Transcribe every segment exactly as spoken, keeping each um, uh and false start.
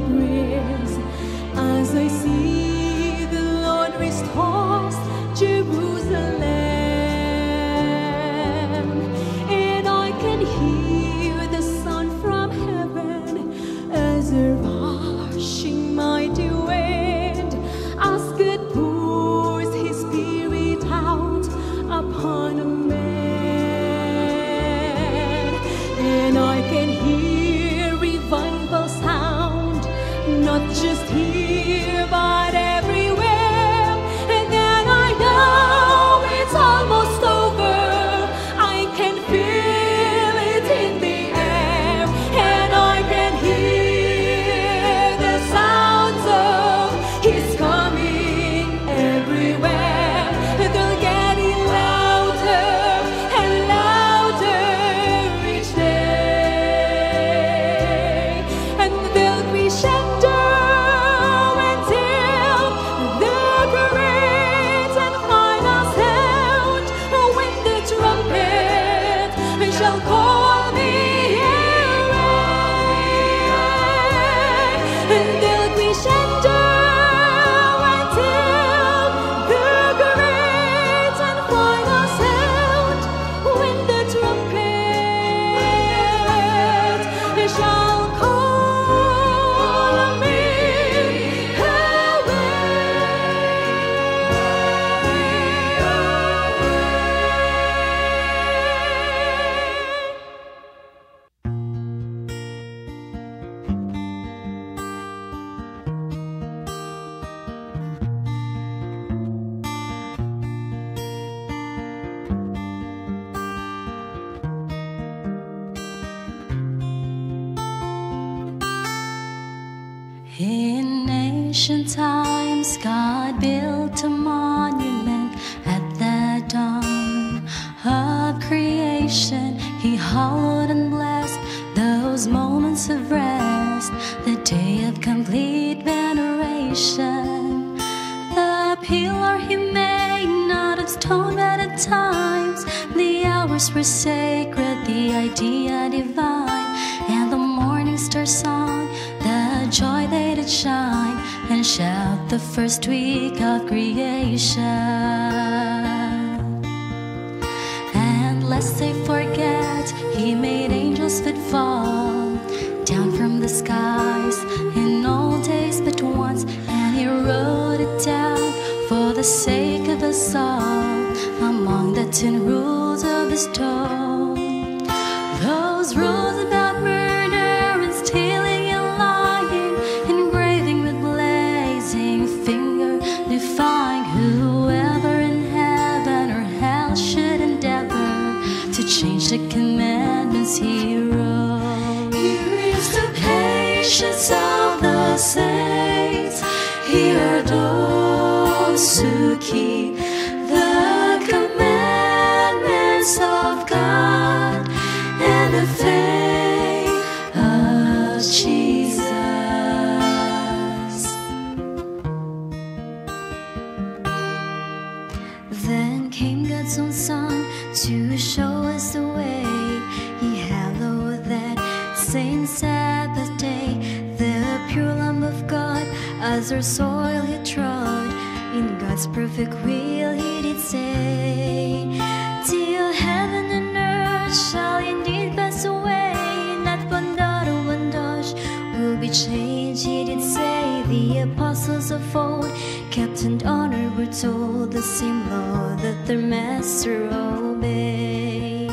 praise as I see the Lord restores Jerusalem, and I can hear the sound from heaven as a rushing mighty wind, as God pours His Spirit out upon a man, and I can hear revival sound, not just here but everywhere, and then I know it's almost over. I can feel it in the air, and I can hear the sounds of His coming everywhere. They're getting louder and louder each day, and they'll crescendo until the great and final sound, when the trumpet shall call me away. And they'll crescendo until the great and final sound, when the trumpet shall call me In ancient times, God built a monument at the dawn of creation. He hallowed and blessed those moments of rest, the day of complete veneration. The pillar He made, not of stone but at times, the hours were sacred, the idea divine, and the morning star song, the joy they did shine and shout the first week of creation. And lest they forget, He made angels that fall down from the skies in all days but once, and He wrote it down for the sake of us all among the ten rules of the stone. Those rules about murder and stealing and lying, engraving with blazing finger, defying whoever in heaven or hell should endeavor to change the commandments He wrote. Here is the patience of the saints, here are those who keep the commandments of God and the faith of Jesus. Then came God's own Son to show us the way. He hallowed that same Sabbath day, the pure Lamb of God, as our soil He trod. In God's perfect will He did say, till heaven and earth shall indeed pass away, not one dot or one dash will be changed. He did say, the apostles of old kept and honor were told the same law that their master obeyed.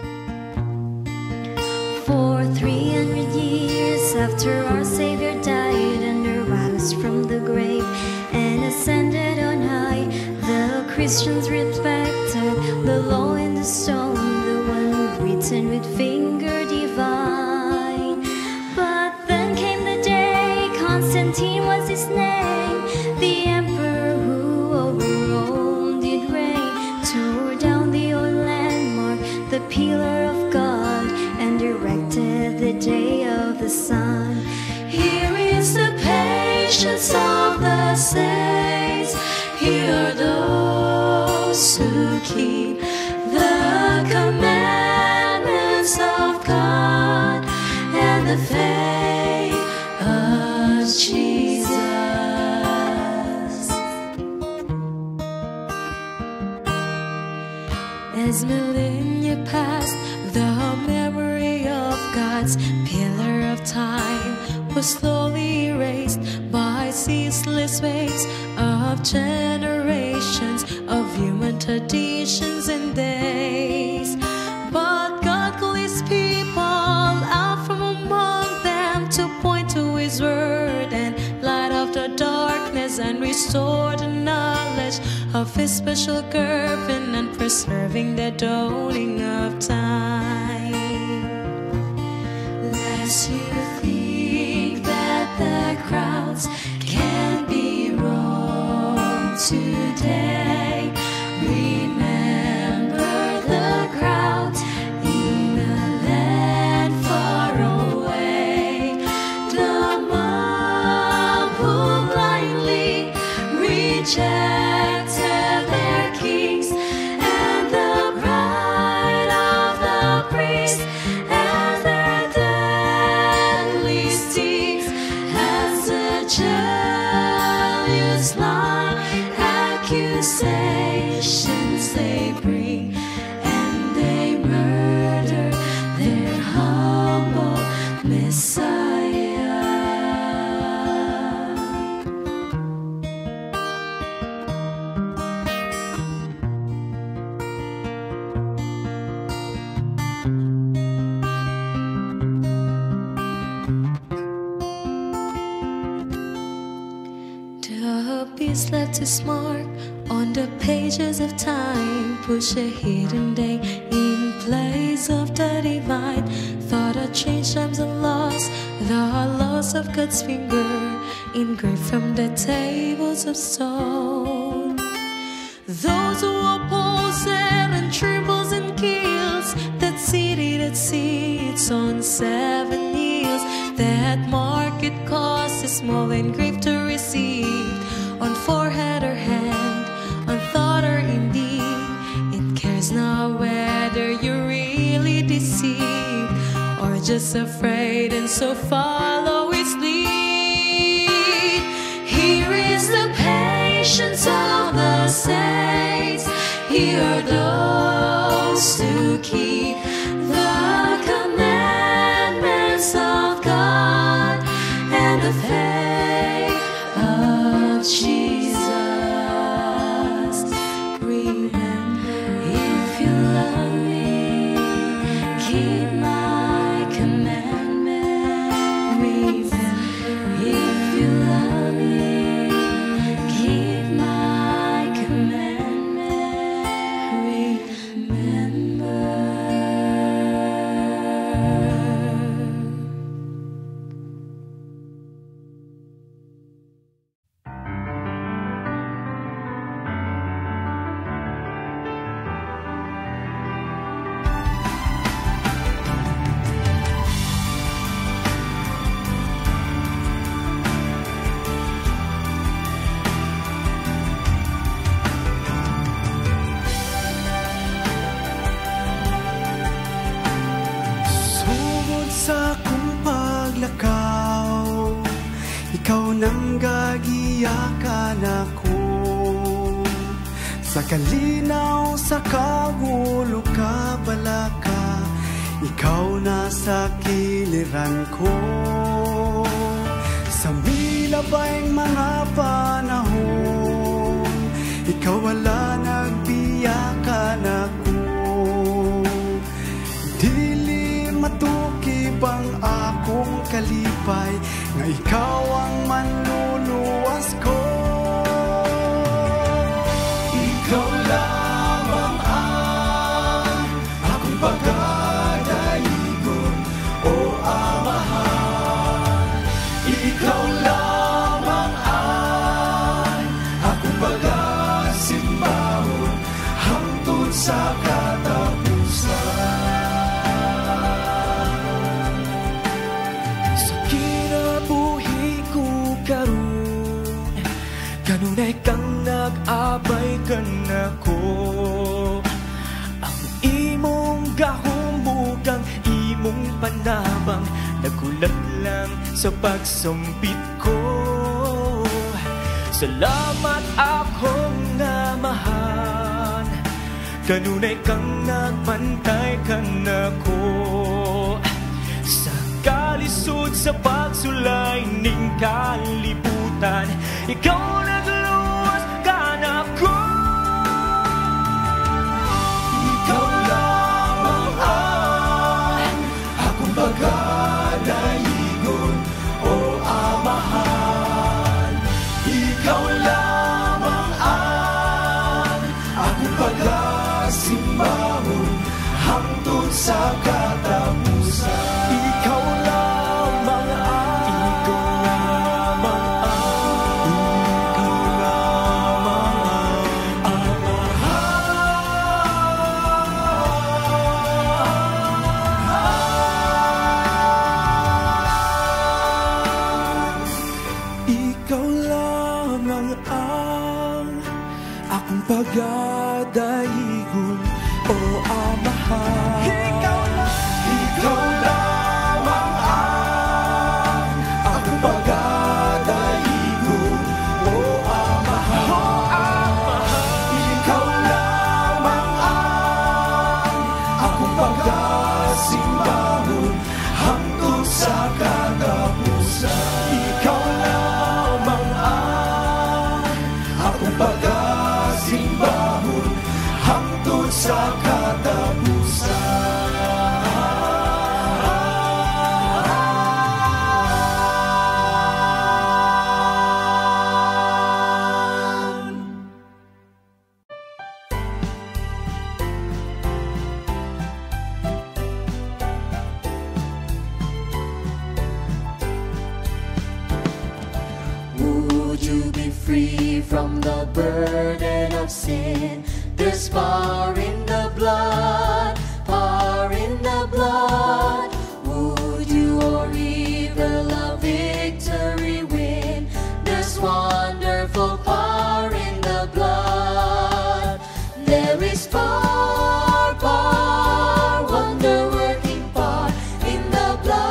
For three hundred years after our Savior died and arose from the grave and ascended on high, the Christians respected the law in the stone, the one written with finger divine. But then came the day, Constantine was his name, the emperor who over Rome did reign, tore down the old landmark, the pillar of God, and erected the day of the sun. Here is the patience of the saints, here are those who keep the commandments of God and the faith of As millennia passed, the memory of God's pillar of time was slowly erased by ceaseless waves of generations of human traditions and days. But God called His people out from among them to point to His word and light up the darkness and restore the knowledge of His special covenant, preserving the dawning of time. Lest you think that the crowds can be wrong today, remember the crowds in a land far away, the mob who blindly rejected their kings, and the pride of the priests, and their deadly stings, as the jealous lie accusations they bring, and they murder their humble Messiah. The beast left his mark on the pages of time, push a hidden day in place of the divine. Thought of change times and loss, the loss of God's finger engraved from the tables of stone. Those who oppose it and trembles and kills, that city that sits on seven hills, that mark it costs is small and grave to receive, on forehead or hand, on thought or in deed. It cares not whether you're really deceived or just afraid, and so follow its lead. Here is the patience of the saints, here are those who keep the commandments of God and the faith of Jesus. Remember, if you love me, keep my commandment. Remember, if you love me, keep my commandment. Remember. Sugod sa akong paglakaw, ikaw nang gagiyakan ako. Sa kalinaw, sa kagulo ka balaka, ikaw na sa kiliran ko. Sa milabayng mga panahon, ikaw wala nagbiyakan ako. Dili matukib ang akong kalipay, nga ikaw ang manluluwas ko. Ikaw lamang ang akong pagkadaigon, o Amahan. Ikaw lamang ang akong pagkasimbahon, hangtod sa katapusan. Sa kinabuhi ko karon, kanunay kang nag-abay ka nako. Ang imong gahumbugang, imong panabang, nagulat lang sa pagsampit ko. Salamat akong namahan, kanunay kang nagpantay ka nako. Sa kalisod sa pagsulay ning kalibutan, ikaw nagluwas ka nako. Ikaw lamang ang akong pagkadahigon, o Amahan. Ikaw lamang ang akong pagkasimbahon hangtod sa katapusan. Ikaw lamang ang, ikaw lamang ang, ikaw lamang ang Amahan. Ikaw lamang ang akong pagdadahigon, o Amahan. Ikaw lamang ang akong pagdadahigon, o Amahan. Ikaw lamang ang akong pagkasimbahon hangtod sa katapusan. Ikaw lamang ang akong pagkasimbahon hangtod sa katapusan. Would you be free from the burden of sin? There's power in the blood, power in the blood. Would you or evil a victory win? There's wonderful power in the blood. There is power, power, wonder-working power in the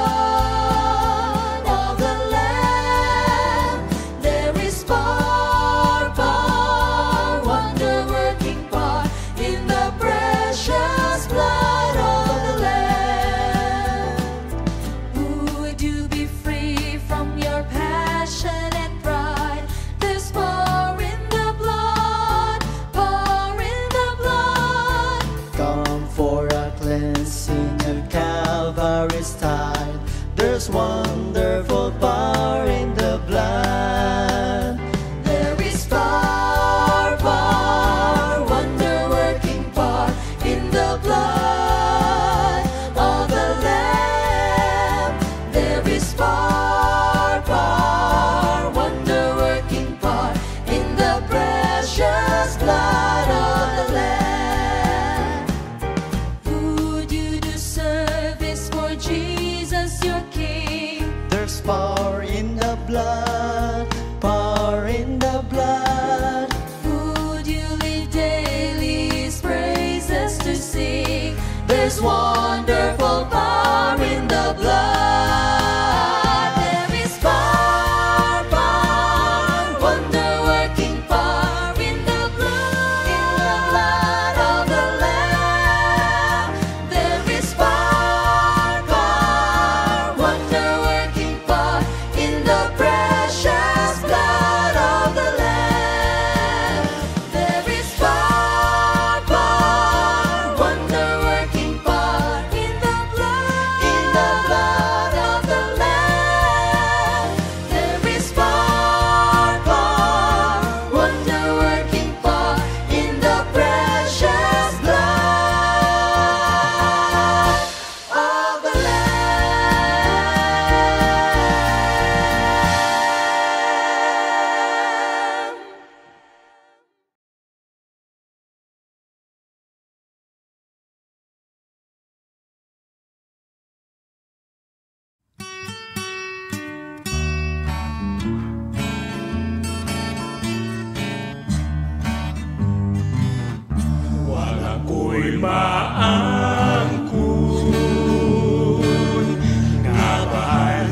blood of the Lamb. There is power, power, wonder-working power in the precious blood of the Lamb. Would you be free from your passion and pride? There's power in the blood, power in the blood. Come for a cleansing to Calvary's tide. There's wonderful power in the blood. There is power, power, wonder-working power in the blood of the Lamb. There is power, power, wonder-working power in the precious blood of the Lamb. Would you do service for Jesus your King? There's power in the blood, power in the blood. Would you live daily His praises to sing? There's wonderful power in the blood. There is power, power, wonder-working power in the blood, in the blood of the Lamb. There is power, power, wonder-working power in the precious blood of the Lamb. There is power, power, wonder-working power in the blood, in the blood of the Lamb. There is power, power, wonder-working power in the precious blood of the Lamb. Wala ko'y maangkon, nga baan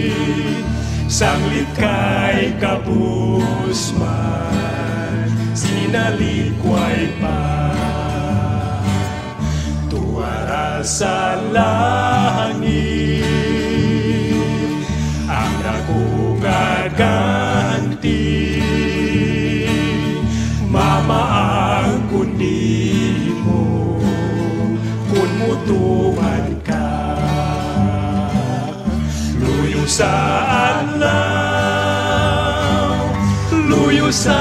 ditimpi, sanglit kay kapusman, si pinalikway pa. Tuwara sa langit ang dakong aganti, mamaang kundi mo kun mutuman ka. Luyo sa adlaw, luyo sa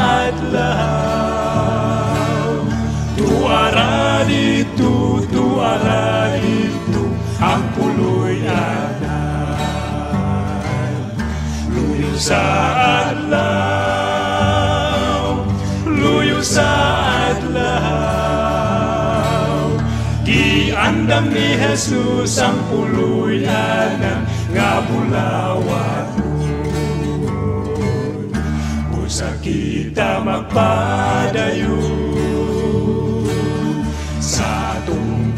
adlaw, tuara dito, tuara dito ang puloy anan. Luyo sa adlaw, luyo sa adlaw, giandam ni Jesus ang puloy anan nga bulawan. Busa kita magpadayon sa atong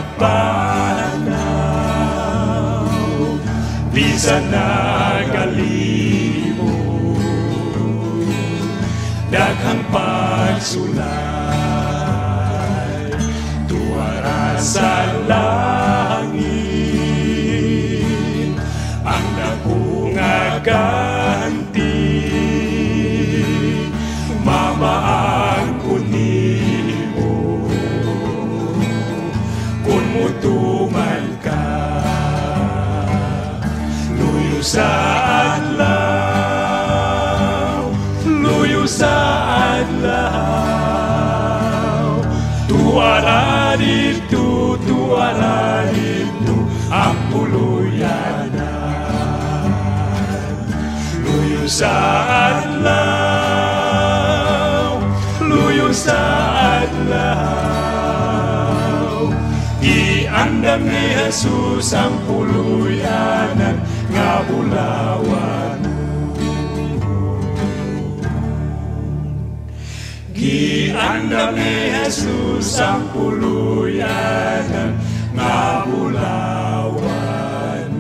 pagpanaw, bisan nagalimo daghang pagsulay. Tuwara sa langit ang dakong aganti, mamaang kunimo kun mutuman ka. Luyo sa adlaw, luyo sa adlaw, tuara dito, tuara dito ang puluyanan. Luyo sa adlaw, luyo sa adlaw, iandam ni Jesus ang puluyanan nga bulawan. Giandam ni Jesus ang puluyanan nga bulawan.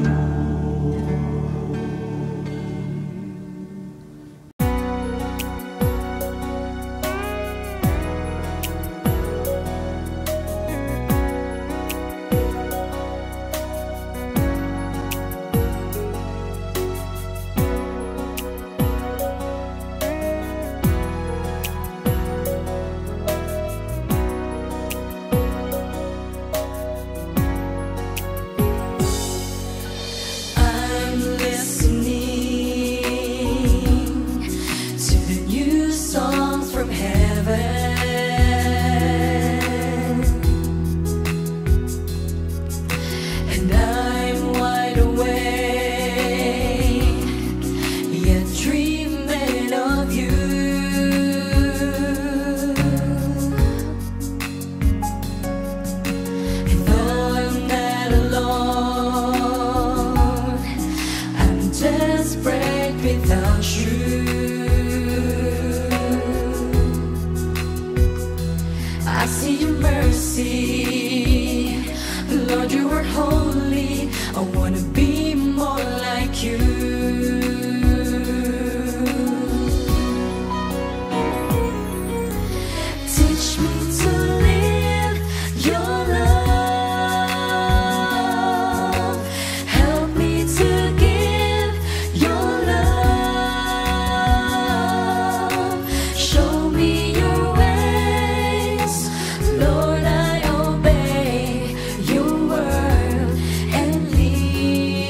Lord, I obey your word and lead.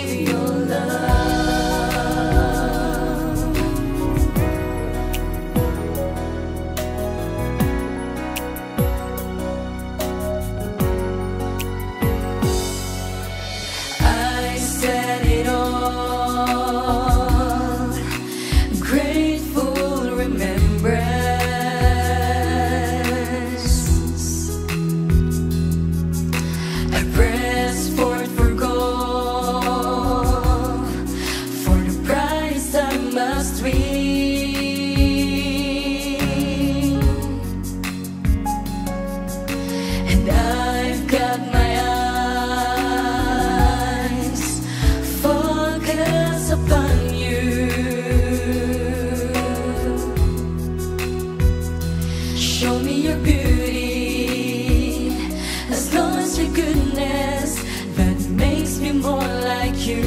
Show me your beauty, as long as your goodness that makes me more like you.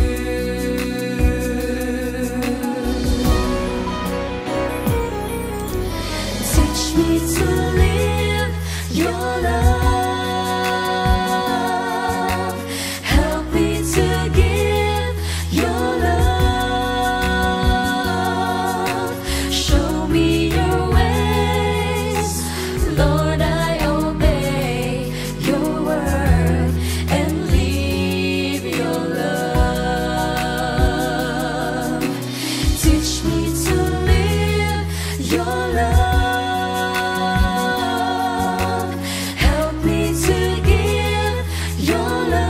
Teach me to live your love. Help me to give your love. Show me your ways, Lord, I obey your word and live your love. Teach me to live your love. Help me to give your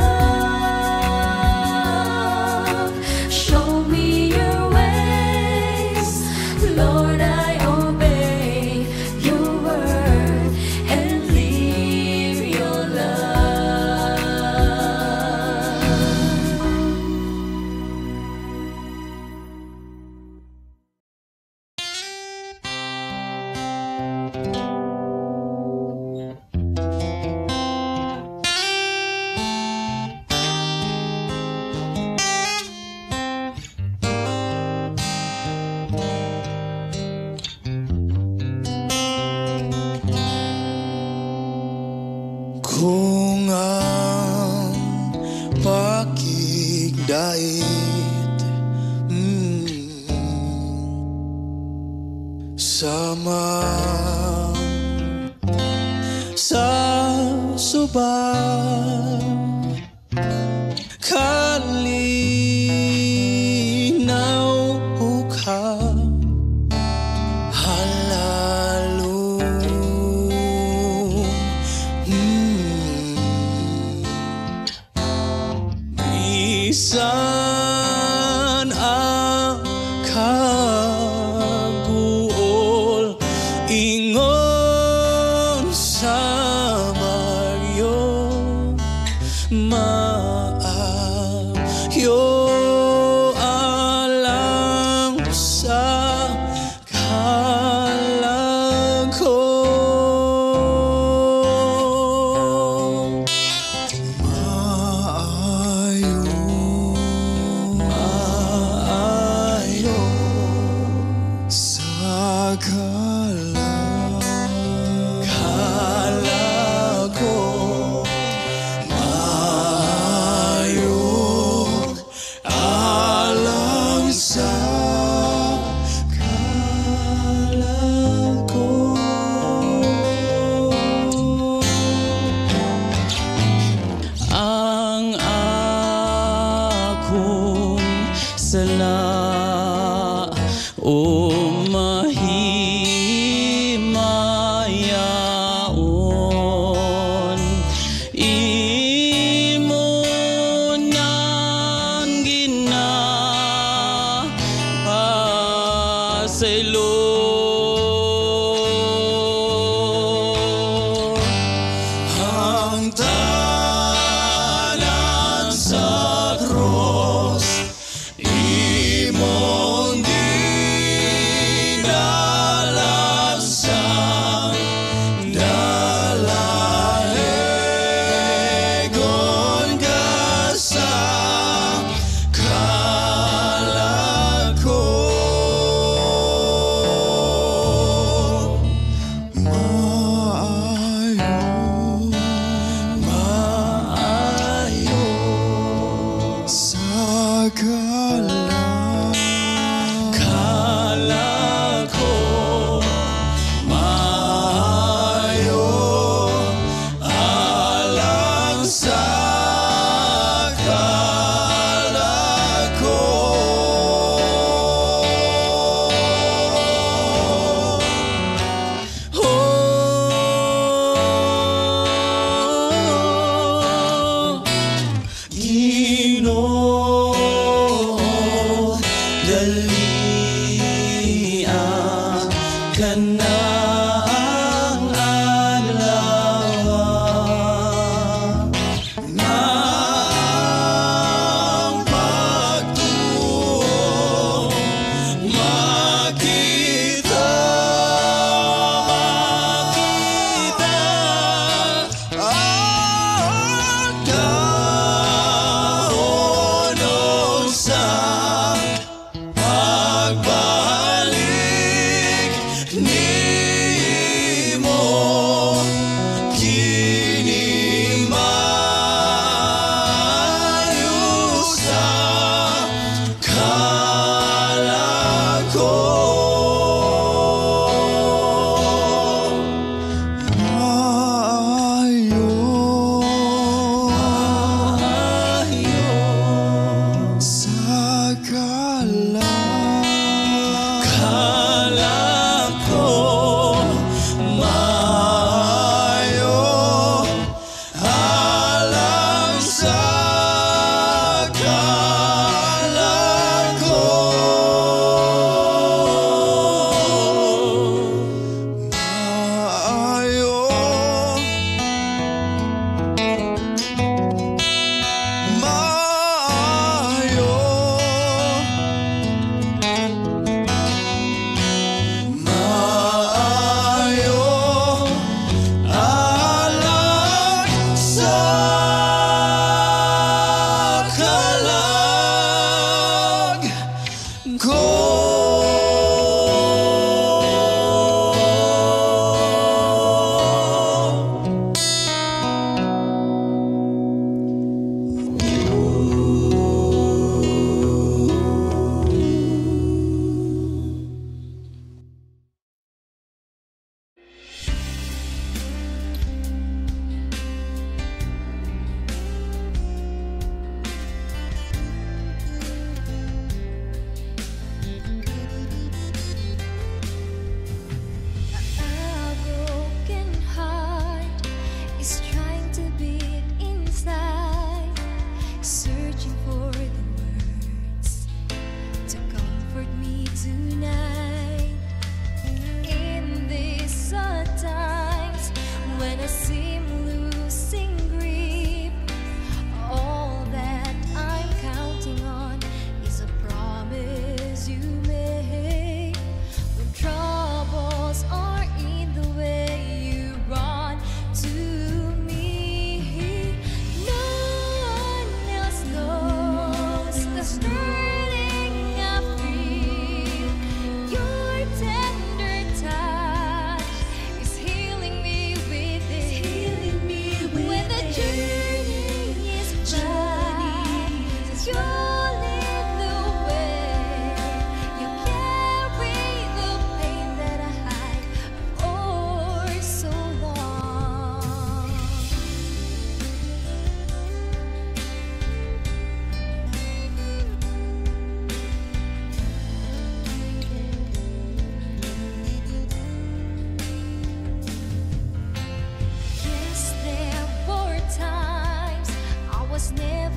love. Show me your ways, Lord, I obey your word and live your Kung ang pakigdait mm, sama sa subang kalinaw ka halalo mm, bisan ang kaguol ingon sa bagyo maayo alang sa kalangkong maayo maayo sa kalang kalangkong maayo alang sa kalangkong ang akong sala o mahimayaon imo nang ginapasaylo ang tanan sa cross imong dinalasang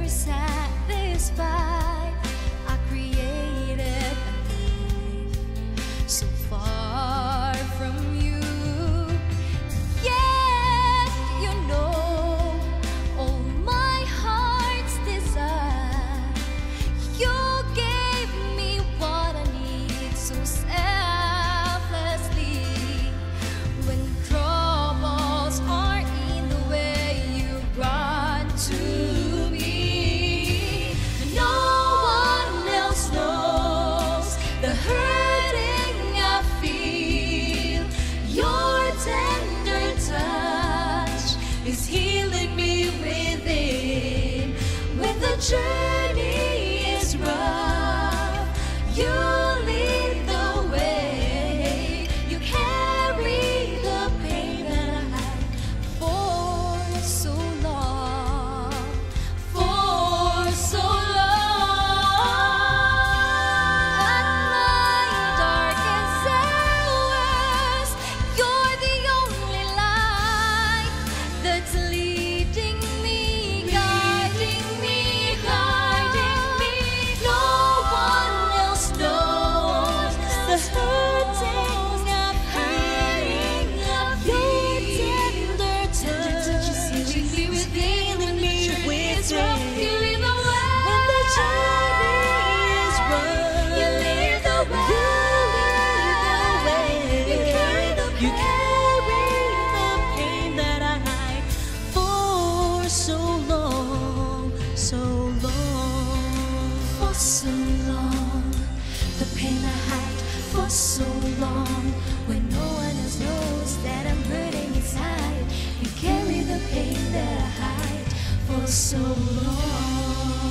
satisfied. I created a life so far from you. Yet you know all my heart's desire. You gave me what I need so selflessly. When troubles are in the way, you run to me. No one else knows the hurting I feel. Your tender touch is healing me within. When the journey is rough, you lead the way. You carry the pain that I hide for so long, for so long. At my darkest hours, you're the only light that's leading me, guiding me, guiding me. No one else knows the hurting I'm hurting. Your tender touch is healing me within. When the journey is rough, you lead the way. When the journey is rough, you lead the way. You carry the pain. You carry the pain that I hide for so long, so long. For so long, the pain I hide for so long. When no one else knows that I'm hurting inside, you carry the pain that I hide for so long.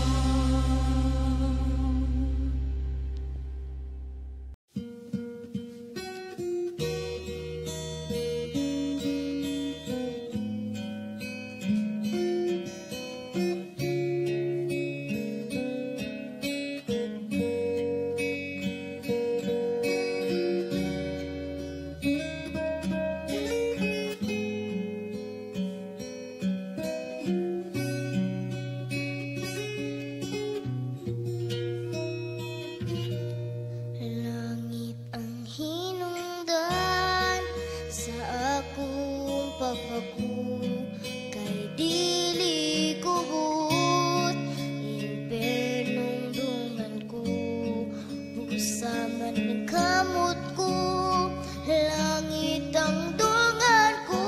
Langit ang hinungdan sa akong pagpaku, kay dili kubot impernong dungan ko, busa man ng kamot ko. Langit ang dungan ko,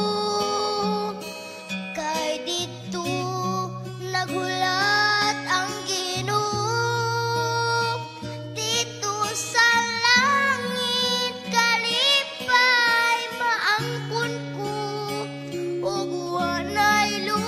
kay dito naghulat ang Ginoo. Dito sa langit kalipay maangkon ko, ug wanay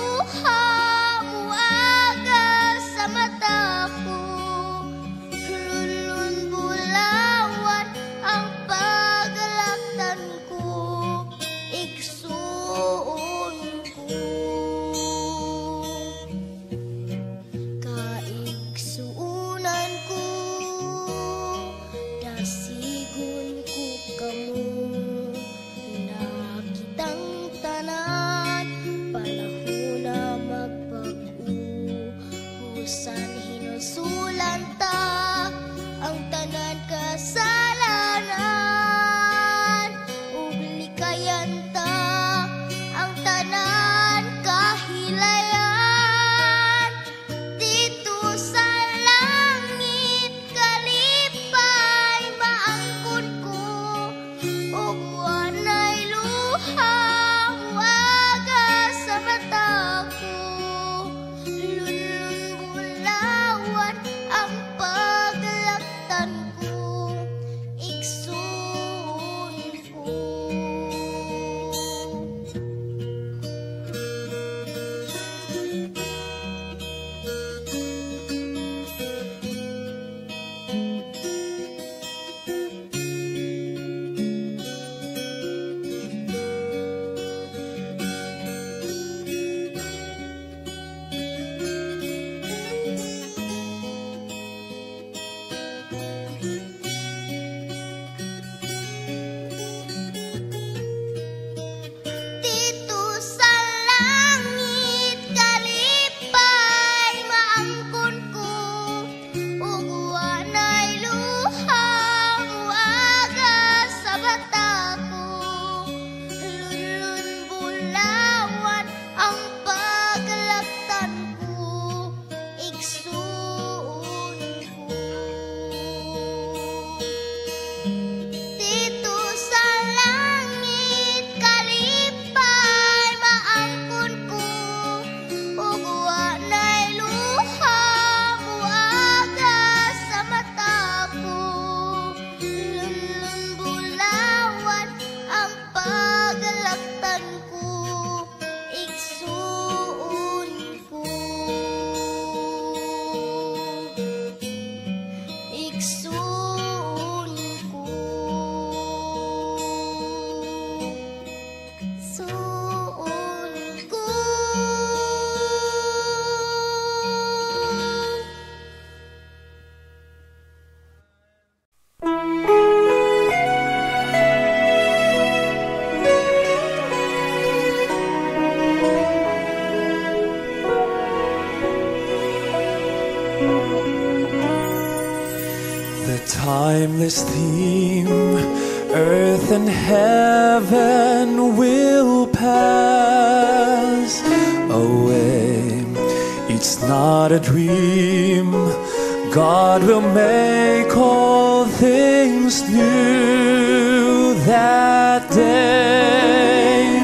timeless theme, earth and heaven will pass away. It's not a dream, God will make all things new that day.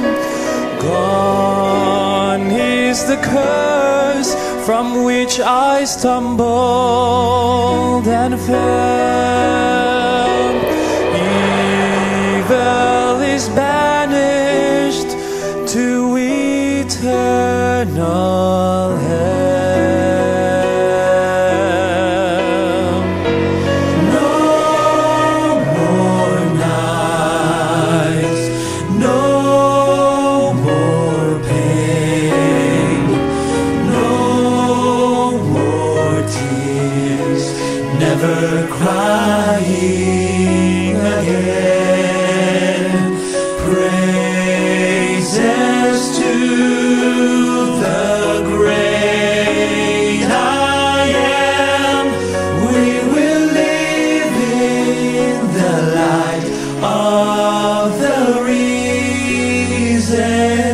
Gone is the curse from which I stumbled and fell. Evil is banished to eternal hell. No more nights, no more pain, no more tears, never crying again. Praises to the great I am. We will live in the light of the risen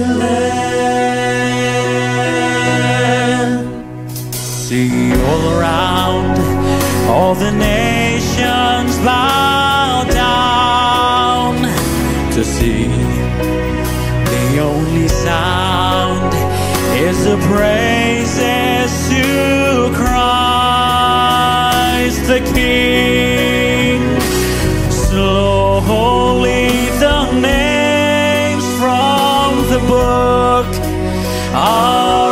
land. See all around, all the nations bow down to see. The only sound is the praises to Christ the King. Slowly the names from the book are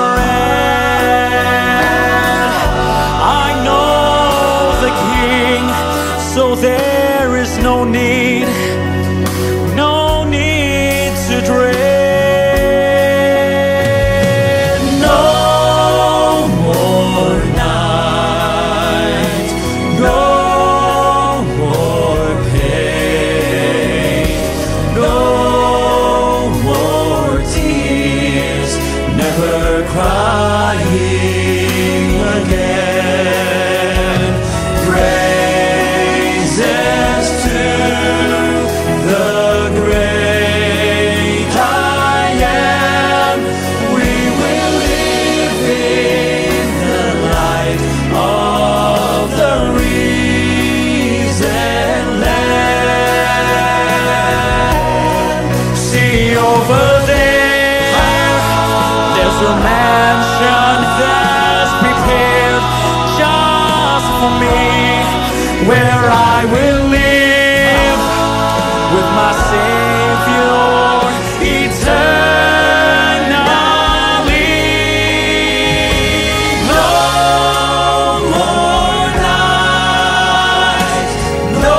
read. I know the King, so there is no need, no need to dread. No more night, no more pain, no more tears, never crying again. Praises to the great I am. We will live in the light of the risen land. See over there, there's a mansion that's prepared just for me, where I will live with my Savior eternally. No more nights, no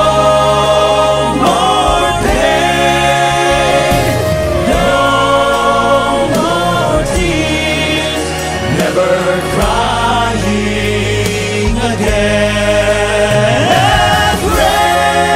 more pain, no more tears, never crying again. Praises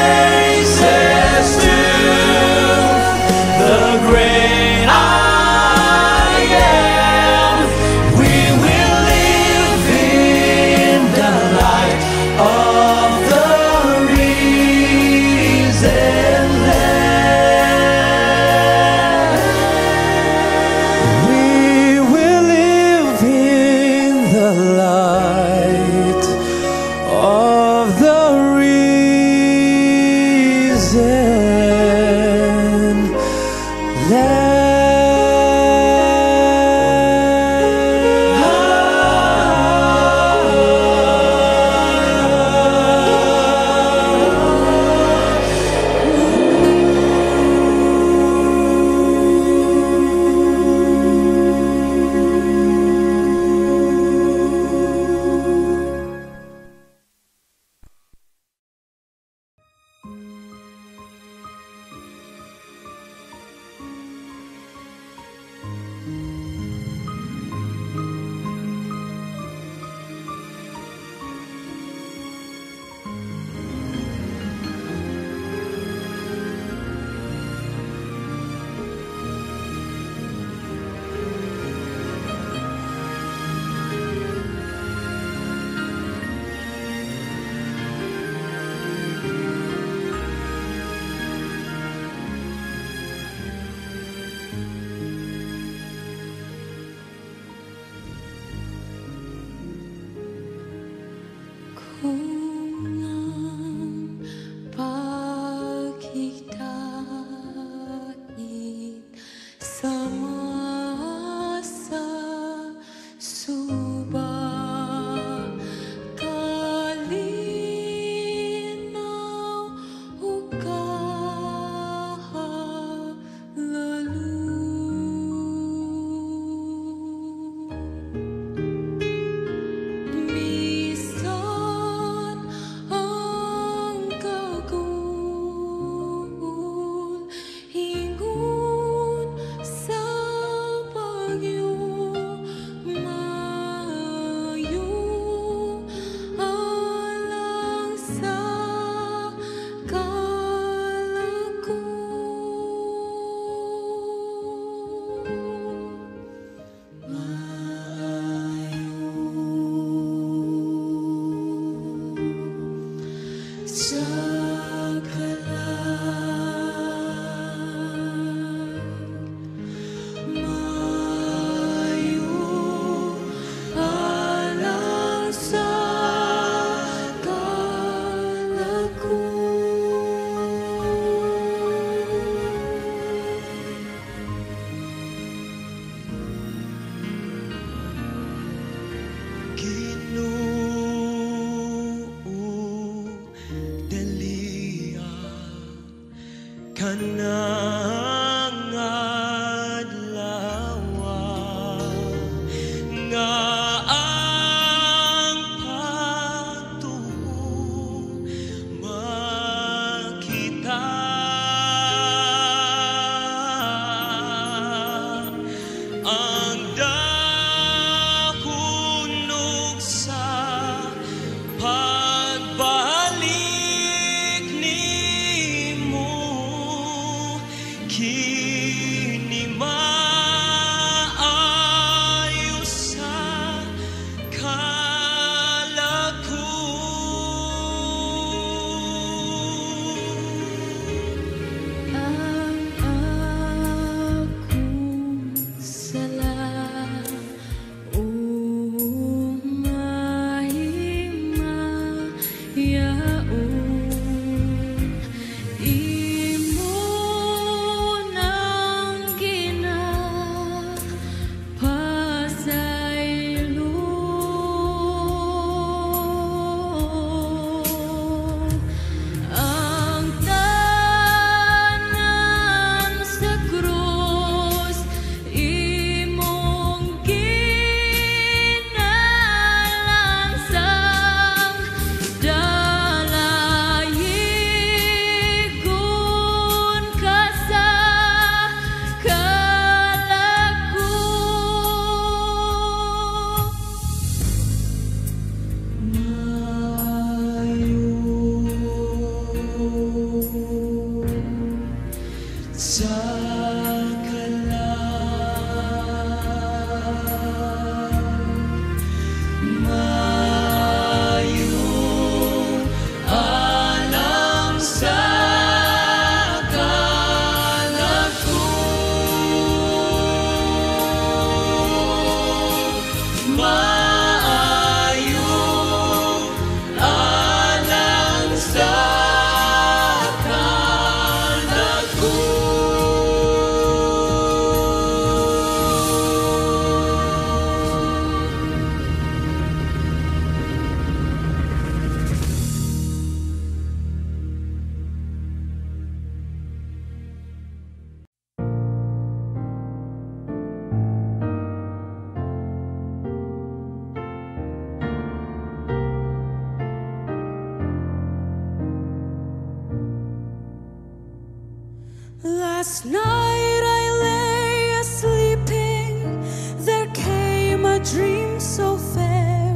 Last night I lay a-sleeping, there came a dream so fair.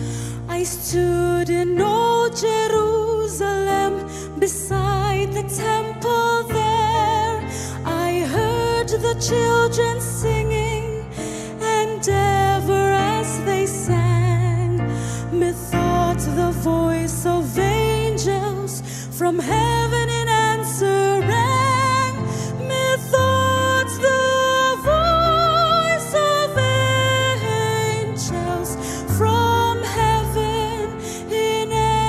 I stood in old Jerusalem, beside the temple there. I heard the children singing, and ever as they sang, methought the voice of angels from heaven in answer rang. Methought the voice of angels from heaven in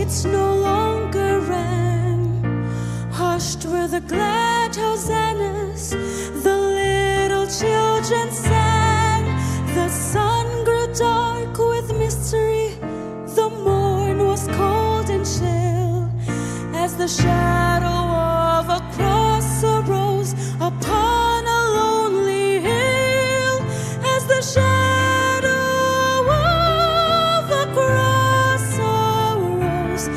streets no longer rang. Hushed were the glad hosannas, the little children sang. The sun grew dark with mystery, the morn was cold and chill, as the shadow of a cross arose upon a lonely hill, as the shadow of a cross arose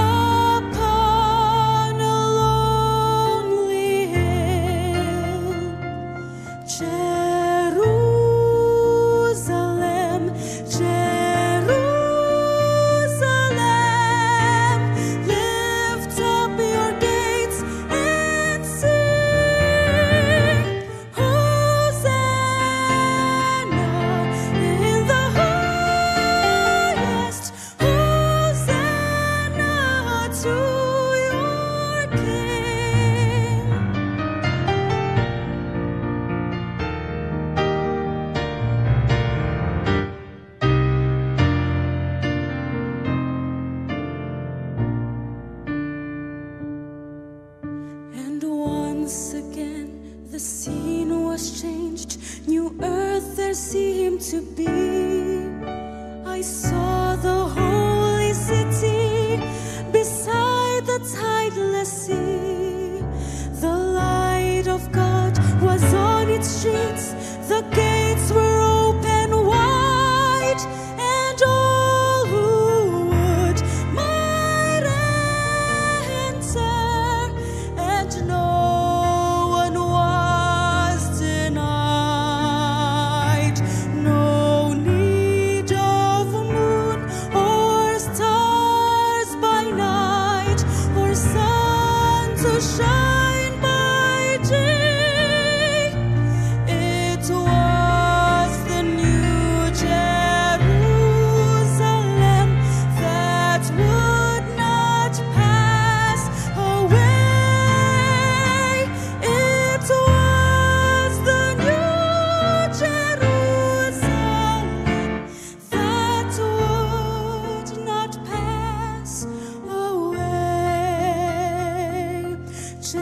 upon a lonely hill. Jerusalem, Jerusalem, lift up your gates and sing. Hosanna in the highest, Hosanna to your King. And once again the scene was changed, new earth there seemed to be. I saw the holy city beside the tideless sea. The light of God was on its streets, the gates were open wide, and all who would might enter, and no one was denied. No need of moon or stars by night, or sun to shine by day. It was the new Jerusalem that would not pass away. It was the new Jerusalem that would not pass away.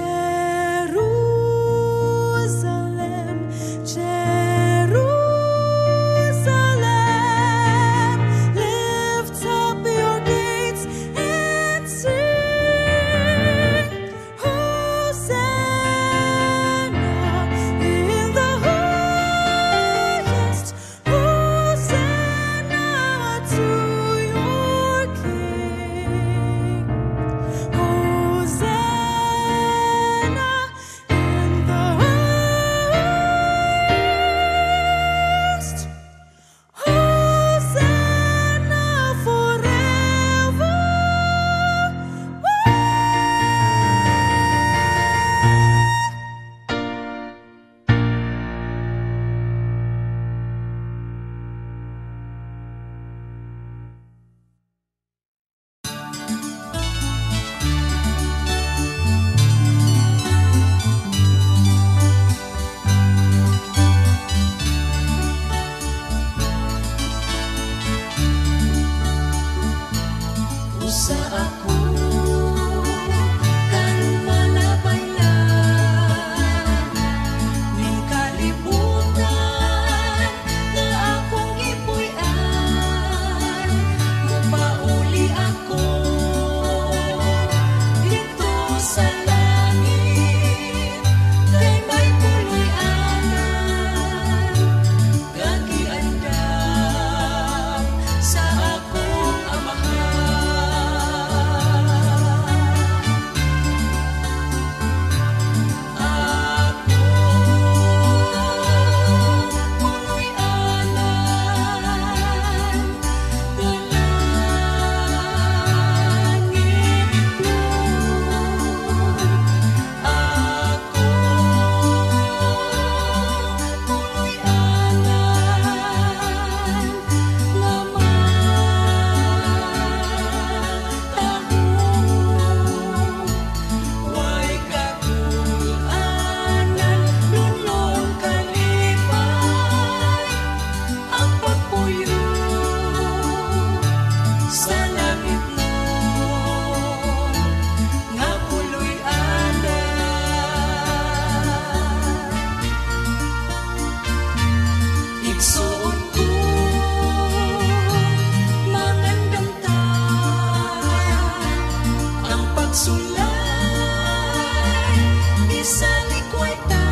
sa likway ta,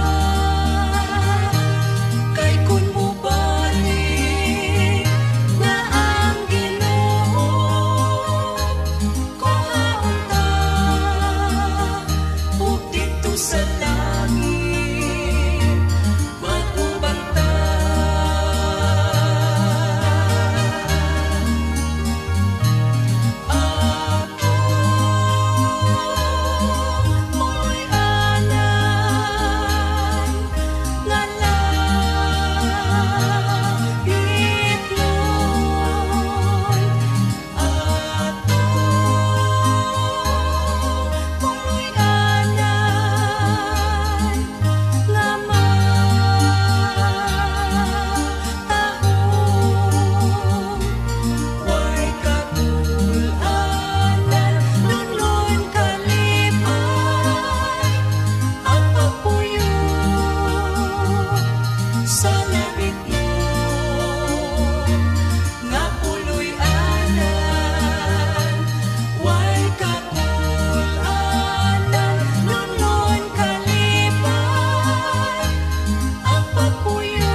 kay kun mo balik na ang Ginoo, kung haon ta, ug dito sa langit, mag-ubang ta. Mo'y anan nga langit nun, ato mo'y anan nga matahong, way katulanan nunlon kalipay ang pagpuyo sa langit nun, nga puloy anan, way katulanan nunlon kalipay ang pagpuyo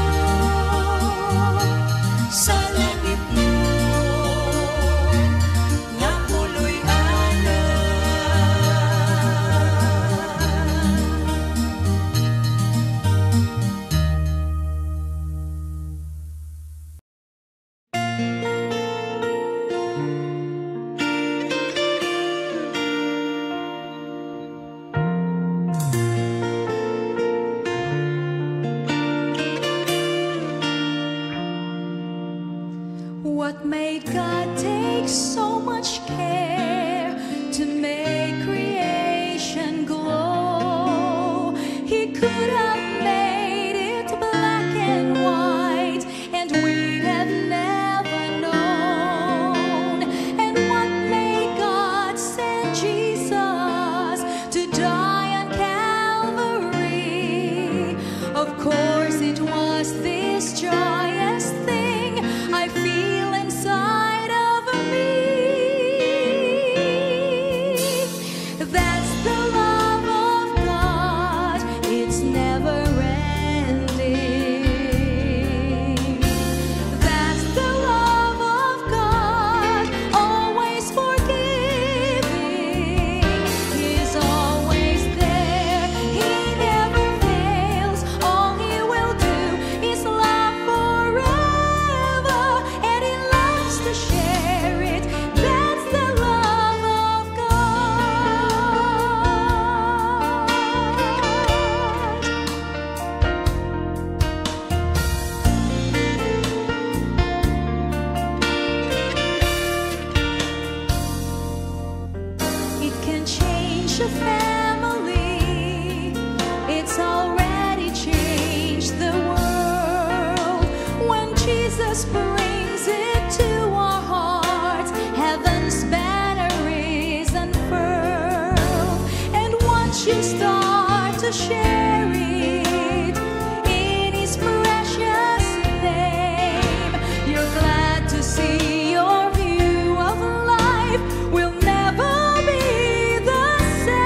sa langit nun, nga puloy anan. What made God take so much care to make creation glow? He could have made it black and white, and we'd have never known. And what made God send Jesus to die on Calvary? Of course, it was this joyous thing I feel inside of me. That's the love of God, it's never ending. That's the love of God, always forgiving. He's always there, He never fails. All He will do is love forever, and He loves to share it. That's the love of God. It can change a family. It's already changed the world. When Jesus brings it to our hearts, heaven's banner is unfurled. And once you start to share it in His precious name, you're glad to see your view of life will never be the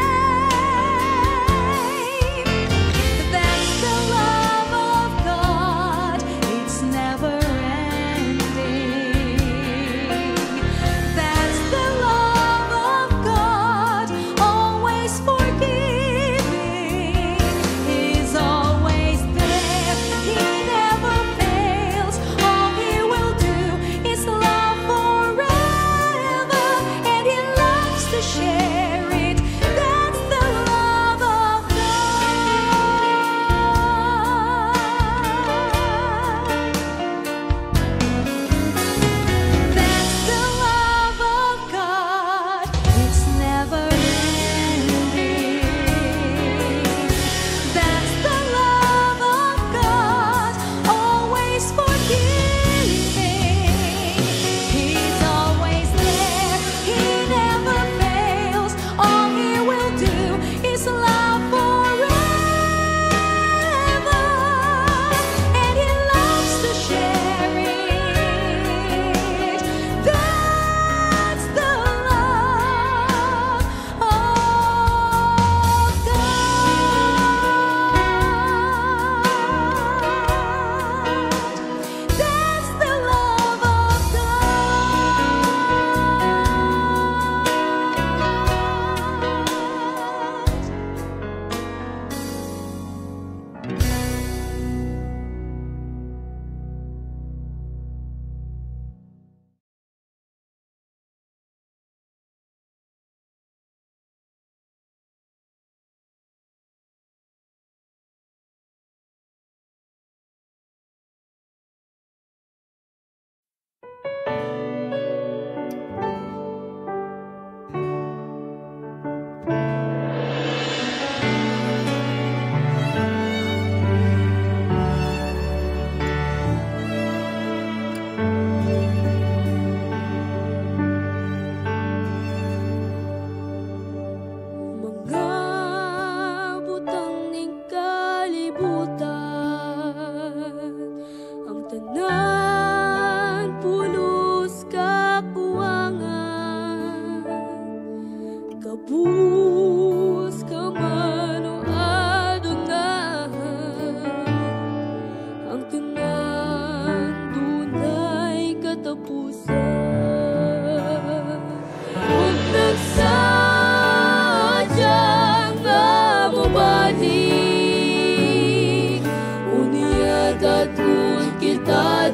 same. That's the love of God, it's never ending. That's the love of God, always forgiving.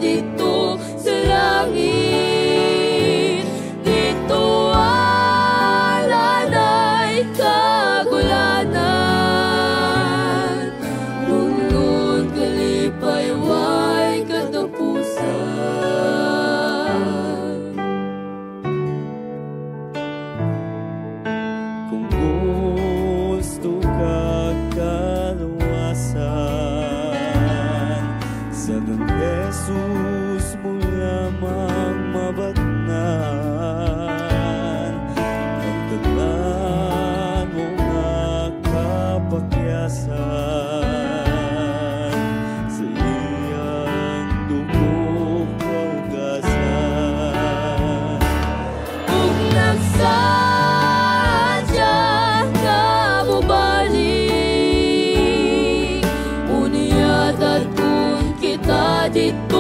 dito sa langit. Dito wala na'y kagulanan, lunod kalipay way katapusan. Kung gusto ka kaluwasan, sa ng Jesus mo lamang mabatnan. Ang tanan mo nga kapakyasan, sa iyang dugong kaugasan. Kung nagsadya ka mubalik, uniya datun kita dito